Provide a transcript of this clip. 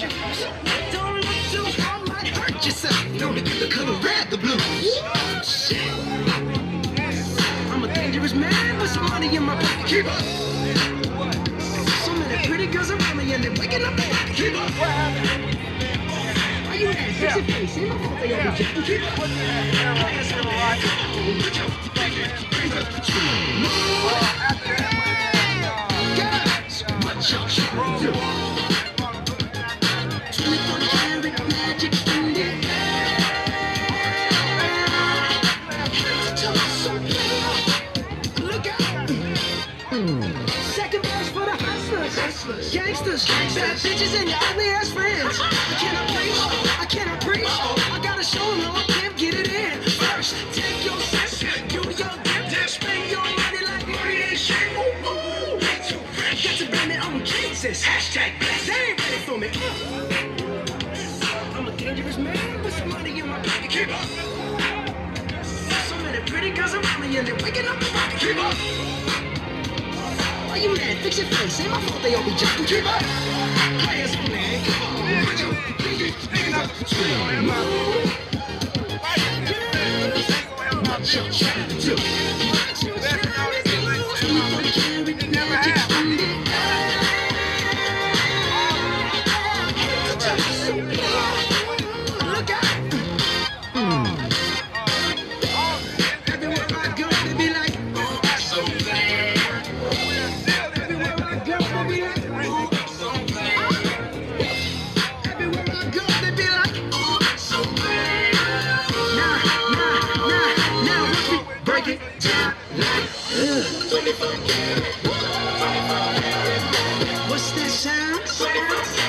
shoes. Don't look too hard, might hurt yourself. Know the color red, the blue. Shit. I'm a dangerous man with some money in my pocket. Keep up. So many pretty girls around me and they're waking up the rocket. Keep up. Are you ready? Fix your face. Ain't no fault they all be jacking. Keep up. Guys, what y'all trying to do? 24-karat magic in the air. Look out! Second verse for the hustlers, gangsters, bad bitches, and your ugly ass friends. I cannot preach. I gotta show them how I can get it in. First, take your steps, do your dip, spend your money like money ain't shit. Got to blame it on Jesus. Hashtag blessed. They ain't ready for me. I'm a dangerous man with some money in my pocket. Keep up. So many pretty girls around me and they're waking up the rocket. Keep up. Are you mad? Fix your face. Ain't my fault they all be jacking. Keep up. Players only. What you trying to do? Look out! Everywhere I go, they be like, oh, so bad. Everywhere I go, they be like, oh, so bad. Everywhere I go, they be like, oh, so bad. Now, watch me break it down like, 24 karat. What's that sound?